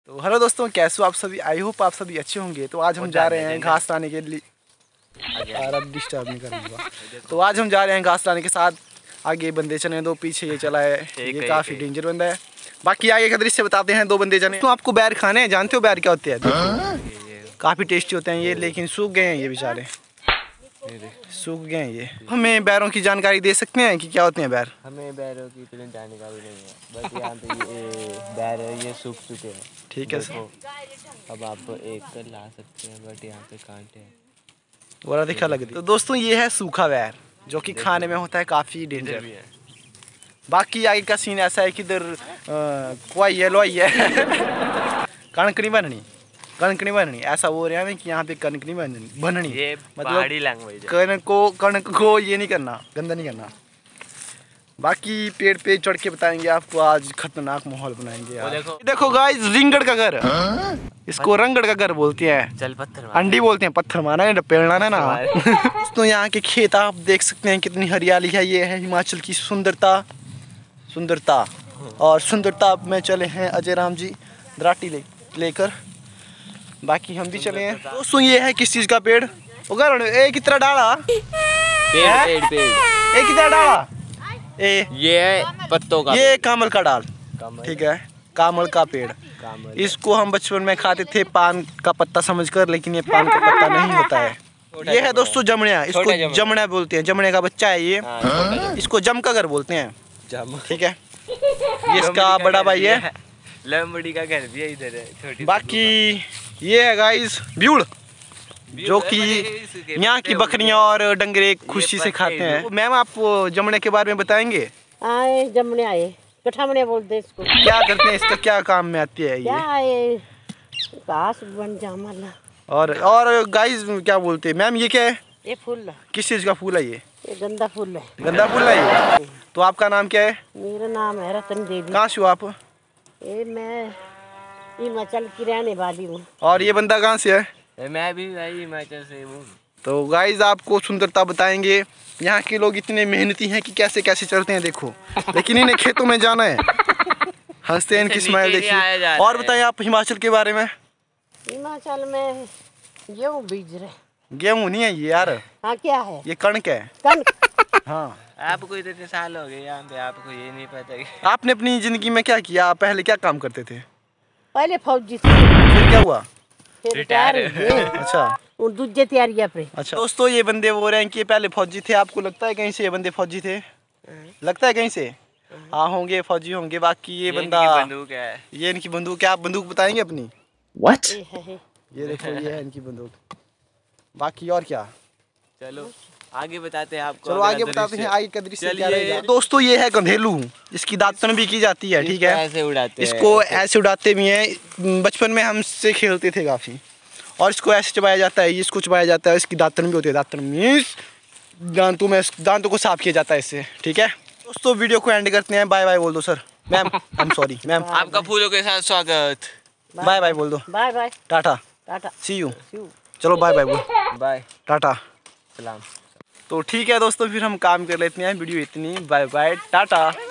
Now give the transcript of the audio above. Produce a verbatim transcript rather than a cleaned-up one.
तो हेलो दोस्तों, कैसे हो आप सभी। आई होप आप सभी अच्छे होंगे। तो आज हम जा रहे हैं घास लाने के लिए। डिस्टर्ब नहीं करूँगा। तो आज हम जा रहे हैं घास लाने के साथ। आगे बंदे चले दो, पीछे ये चला है। ये काफ़ी डेंजर बंदा है। बाकी आगे का दृश्य बताते हैं। दो बंदे चले। तो आपको बैर खाने हैं, जानते हो बैर क्या होते हैं? काफ़ी टेस्टी होते हैं ये, लेकिन सूख गए हैं ये बेचारे, सूख गए हैं ये। हमें बैरों की जानकारी दे सकते हैं कि क्या होते हैं बैर? हमें बैरों की इतनी जानकारी नहीं है, बस यहाँ पे ये बैर है, ये सूख चुके हैं। ठीक है सर। अब आप एक कर ला सकते हैं, बट यहाँ पे कांटे हैं। बोला दिखा लग रही। तो दोस्तों ये है सूखा बैर, जो कि खाने में होता है काफ़ी डेंजर भी है। बाकी आगे का सीन ऐसा है कि इधर कोई है लोई है कणक नहीं बननी, कणक नहीं बननी, ऐसा बोल रहे हैं कि यहाँ पे कणक नहीं बननी बननी ये मतलब लैंग्वेज है। कणक को कणक को ये नहीं करना, गंदा नहीं करना। बाकी पेड़ पे चढ़ के बताएंगे आपको। आज खतरनाक माहौल बनाएंगे यार। देखो देखो गाइस, रिंगड़ का घर, इसको रंगड़ का घर बोलते हैं। चल पत्थर अंडी बोलते हैं, पत्थर मारा है, पेड़ना है ना। तो यहाँ के खेत आप देख सकते हैं, कितनी हरियाली है। ये है हिमाचल की सुंदरता, सुंदरता और सुंदरता में चले हैं अजय राम जी दराटी ले लेकर। बाकी हम भी चले हैं दोस्तों। ये है किस चीज का पेड़? उगर ए कितना डाला पेड़ पेड़ पेड़ ए कितना डाला ए ये पत्तों का, ये कामल का डाल, ठीक है, कामल का पेड़। इसको हम बचपन में खाते थे पान का पत्ता समझकर, लेकिन ये पान का पत्ता नहीं होता है। ये है दोस्तों जमणिया, इसको जमणिया बोलते हैं। जमणे का बच्चा है ये, इसको जम का घर बोलते हैं, ठीक है। ये इसका बड़ा भाई है। लंबड़ी का घर भी है इधर है, छोटी। बाकी ये है गाइस ब्यूड़, जो कि यहाँ की बकरियां और डंगरे खुशी से खाते हैं। मैम आप जमणे के बारे में बताएंगे? आए जमने आए, कठामने बोलते हैं इसको। क्या करते हैं, इसका क्या काम में आती है क्या ये? है घास बन जामला। और और गाइस क्या बोलते हैं मैम, ये क्या है? ये फूल है। किस चीज का फूल है ये? ये गंदा फूल है। गंदा फूल है ये। तो आपका नाम क्या है? मेरा नाम है रतन देवी। कहाँ से हो आप? ये मैं हिमाचल की रहने वाली हूँ। और ये बंदा कहाँ से है? मैं भी भाई हिमाचल से हूँ। तो गाइस आपको सुंदरता बताएंगे। यहाँ के लोग इतने मेहनती हैं कि कैसे कैसे चलते हैं देखो, लेकिन इन्हें खेतों में जाना है। हंसते हैं, इनकी स्माइल देखिए। और बताइए आप हिमाचल के बारे में। हिमाचल में गेहूँ बीज रहे। गेहूँ नहीं है ये यार। हाँ क्या है? ये कणक है। कणक। हाँ। आपको इतने साल हो गए यहाँ पे, आपको ये नहीं पता कि आपने अपनी जिंदगी में क्या किया? पहले क्या काम करते थे? पहले फौजी थे, फिर क्या हुआ? फिर रिटायर। अच्छा और दूसरे तैयारियां पे। अच्छा दोस्तों, ये बंदे बोल रहे हैं कि ये पहले फौजी थे। आपको लगता है कहीं से ये बंदे फौजी थे? लगता है कहीं से? हाँ होंगे, फौजी होंगे। बाकी ये, ये बंदा बंदूक है, ये इनकी बंदूक है। आप बंदूक बताएंगे अपनी? What? ये देखो, ये है इनकी बंदूक। बाकी और क्या? चलो आगे बताते हैं आपको। चलो आगे बताते हैं आगे का दृश्य क्या रहेगा। दोस्तों ये है गंधेलू, इसकी दातन भी की जाती है, ठीक है। ऐसे उड़ाते इसको ऐसे उड़ाते भी हैं। बचपन में हमसे खेलते थे काफ़ी। और इसको ऐसे चबाया जाता है, इसको चबाया जाता है। इसकी दातन भी होती है। दातन मीन्स दांतों में, दांतों को साफ किया जाता है इससे, ठीक है। दोस्तों वीडियो को एंड करते हैं। बाय बाय बोल दो sir. Ma'am I am sorry ma'am. आपका फूलों के साथ स्वागत। बाय बाय बोल दो। Bye bye tata tata see you. चलो बाय बाय बोल। बाय टाटा सलाम। तो ठीक है दोस्तों, फिर हम काम कर लेते हैं। वीडियो इतनी, बाय बाय टाटा।